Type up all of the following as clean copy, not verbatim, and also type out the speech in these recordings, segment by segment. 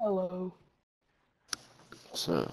Hello. So,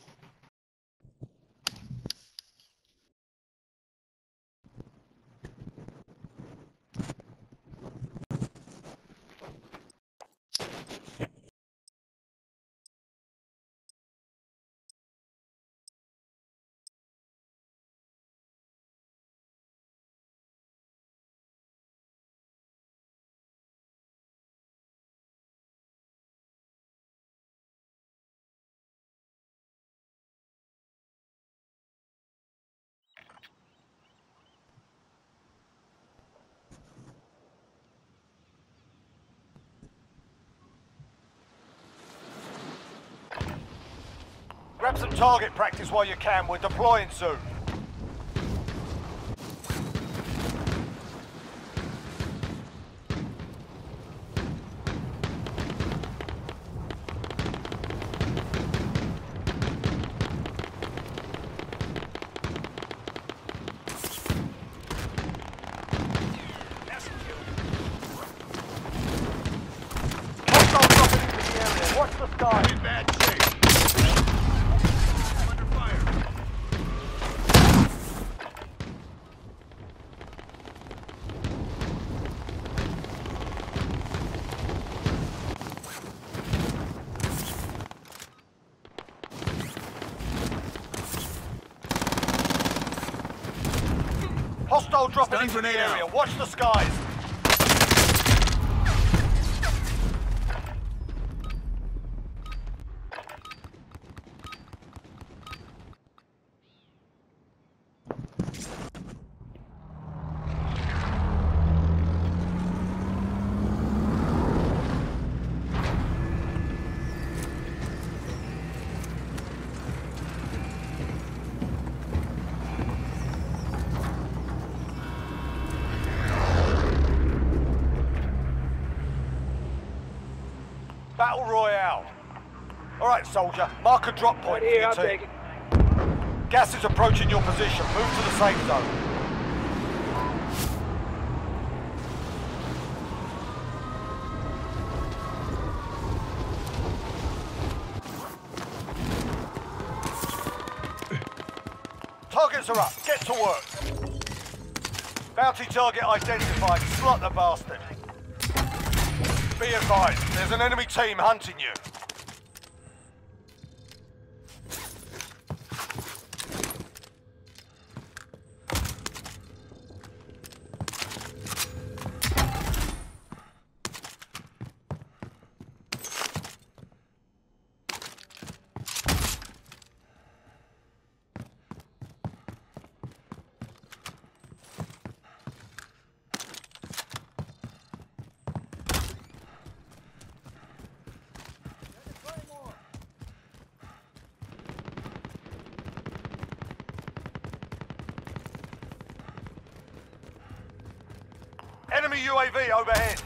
Grab some target practice while you can. We're deploying soon. Hostile dropping into the area. Watch the sky. In bad shape. Under fire. Hostile dropping Stun into the grenade area. out. Watch the skies. Battle Royale. All right, soldier. Mark a drop point for your team. Gas is approaching your position. Move to the safe zone. Targets are up. Get to work. Bounty target identified. Slot the bastard. Be advised, there's an enemy team hunting you. Enemy UAV overhead.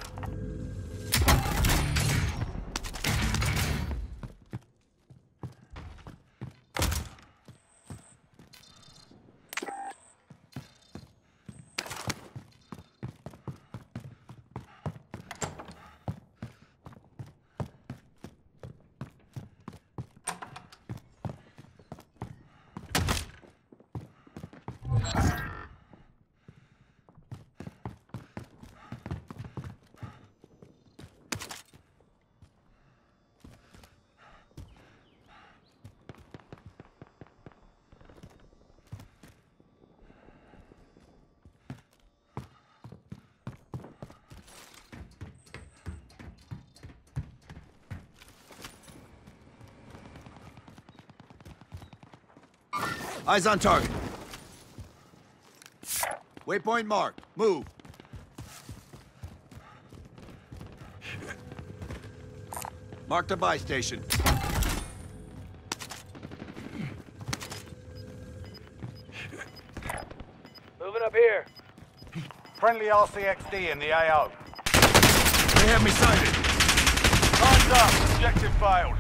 Eyes on target. Waypoint marked. Move. Mark the buy station. Moving up here. Friendly RCXD in the AO. They have me sighted. Time's up. Objective failed.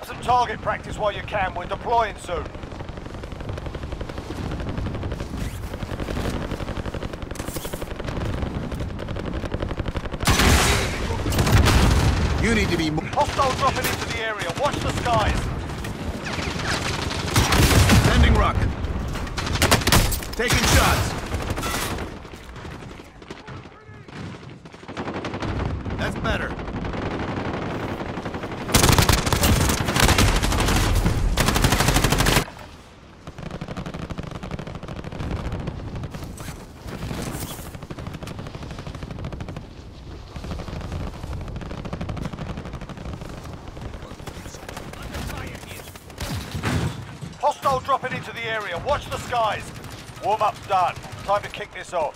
Grab some target practice while you can. We're deploying soon. You need to be more... Hostile dropping into the area. Watch the skies. Sending rocket. Taking shots. That's better. Hostile dropping into the area. Watch the skies. Warm-up's done. Time to kick this off.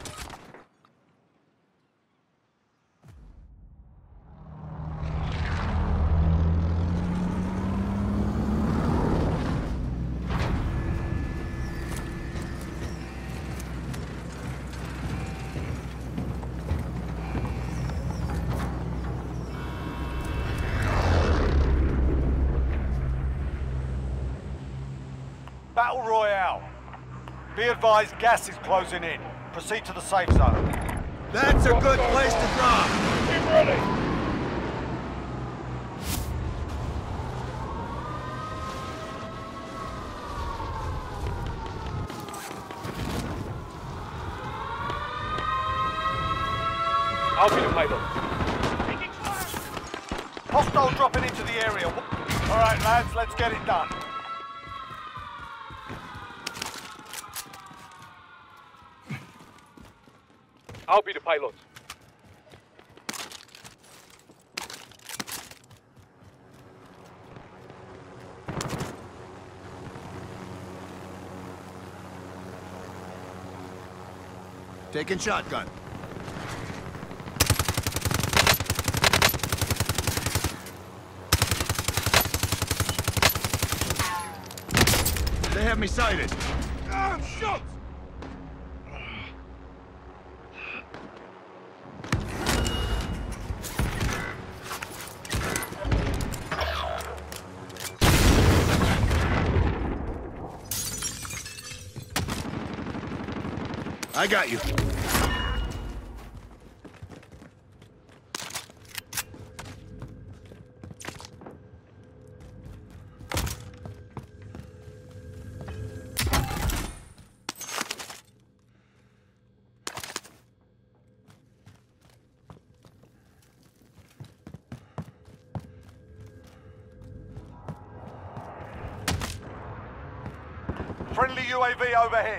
Battle Royale. Be advised, gas is closing in. Proceed to the safe zone. That's a good place to drop. Keep ready. I'll be the pilot. Hostile dropping into the area. All right, lads, let's get it done. I'll be the pilot. Taking shotgun. They have me sighted. Shoot! I got you. Friendly UAV overhead.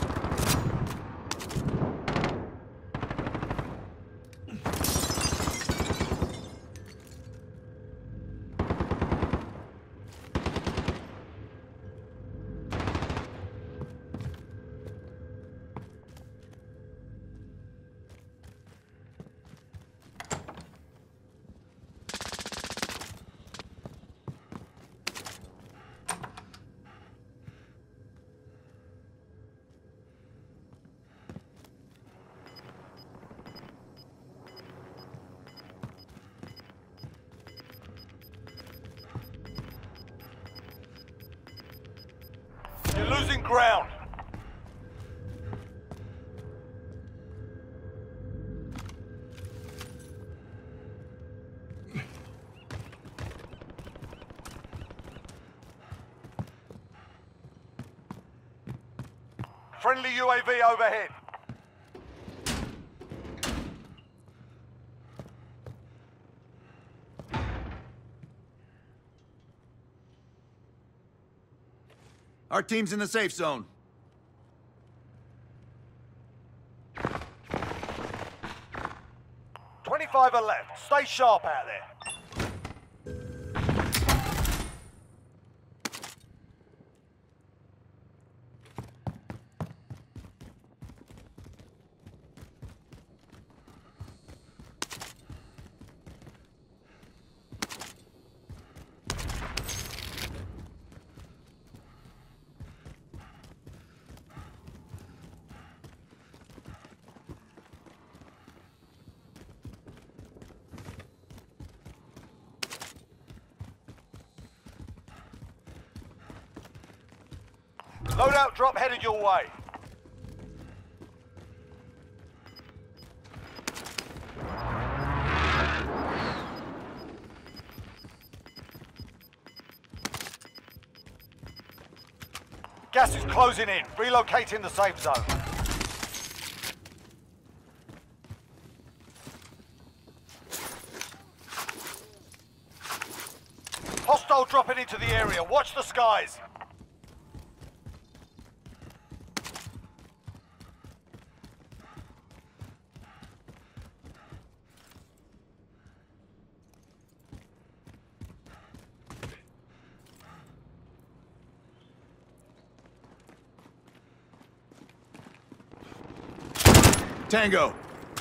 You're losing ground. Friendly UAV overhead. Our team's in the safe zone. "25 are left. Stay sharp out there." Loadout drop headed your way. Gas is closing in. Relocating the safe zone. Hostile dropping into the area. Watch the skies. Tango!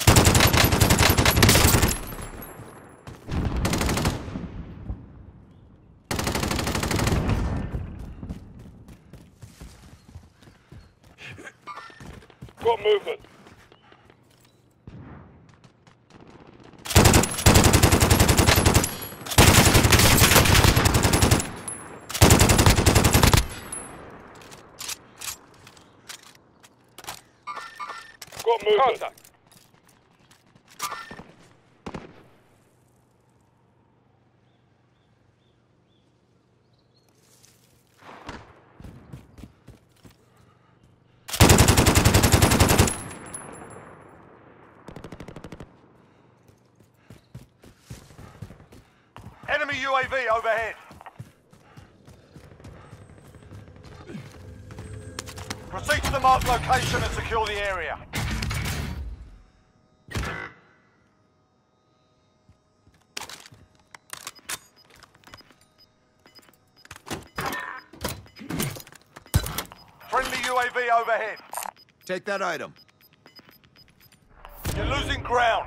Got movement. Got movement. Contact. Enemy UAV overhead. Proceed to the marked location and secure the area. Friendly UAV overhead. Take that item. You're losing ground.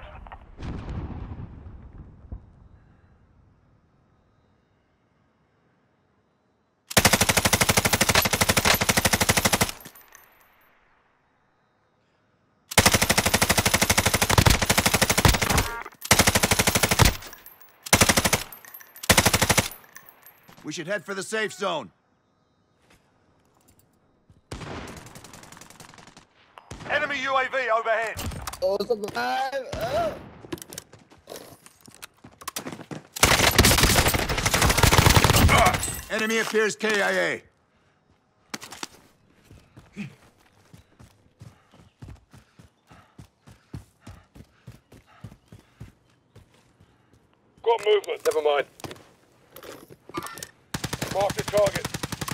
We should head for the safe zone. Enemy UAV overhead. Oh, it's alive! Oh. Enemy appears KIA. Got movement. Never mind. Mark the target.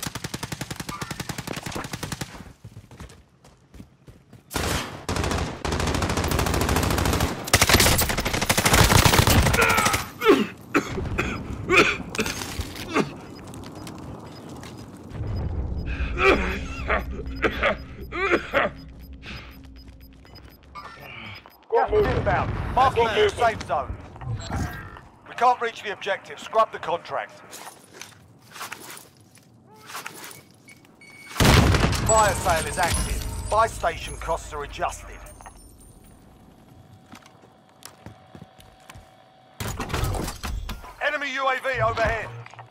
Gas is inbound. Marking the safe zone. We can't reach the objective. Scrub the contract. Fire sale is active. Buy station costs are adjusted. Enemy UAV overhead.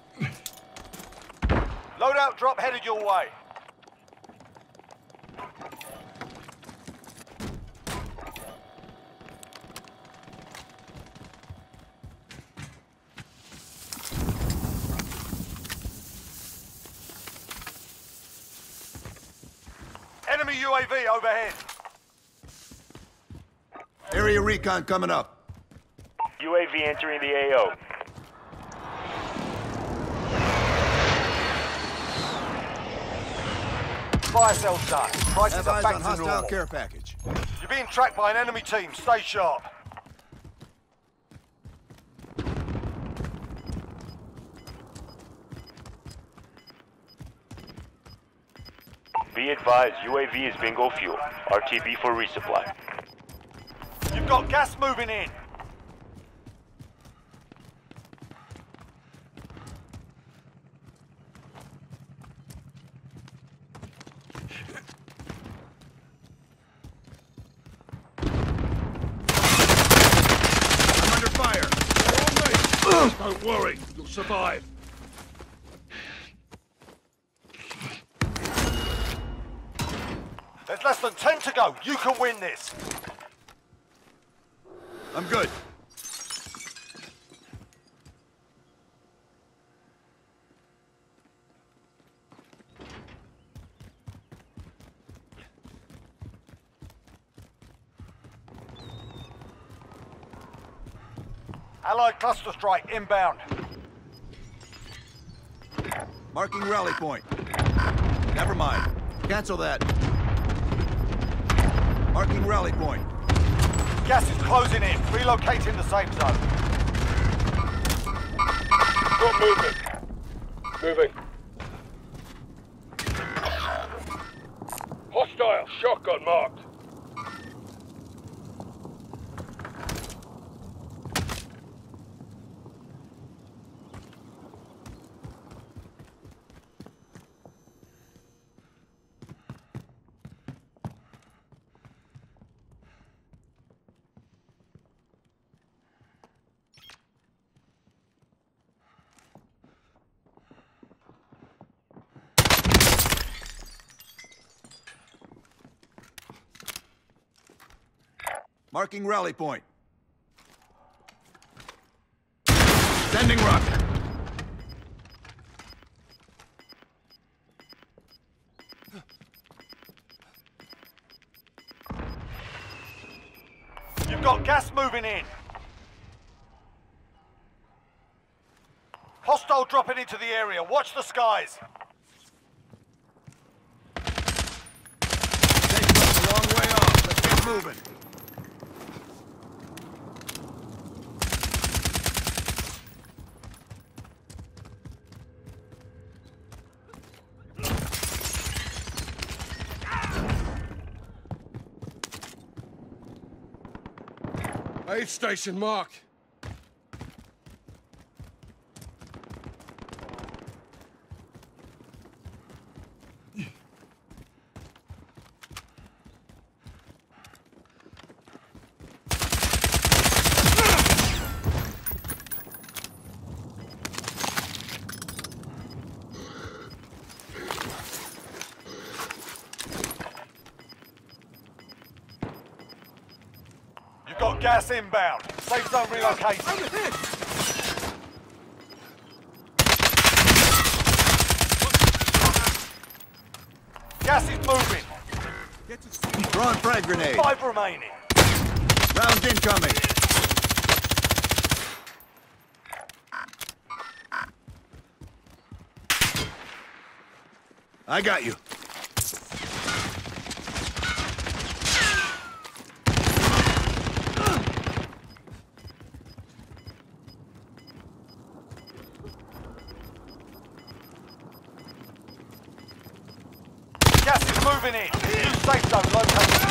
Loadout drop headed your way. Enemy UAV overhead. Area recon coming up. UAV entering the AO. Fire sale's done. Prices Have are eyes back on to hostile normal. care package. You're being tracked by an enemy team. Stay sharp. Be advised, UAV is bingo fuel. RTB for resupply. You've got gas moving in. I'm under fire. Don't worry, you'll survive. There's less than 10 to go. You can win this. I'm good. Allied cluster strike inbound. Marking rally point. Never mind. Cancel that. Marking rally point. Gas is closing in. Relocating the safe zone. Got movement. Moving. Hostile shotgun marked. Marking rally point. Sending rocket. You've got gas moving in. Hostile dropping into the area. Watch the skies. Safe zone's a long way off. Let's get moving. Aid station marked. You've got gas inbound. Safe zone relocated. Gas is moving. Throwing frag grenade. 5 remaining. Rounds incoming. I got you. Gas is moving in. New safe zone located.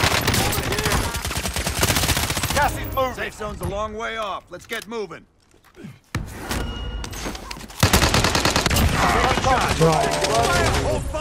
Gas is moving. Safe zone's a long way off. Let's get moving. Hold fire.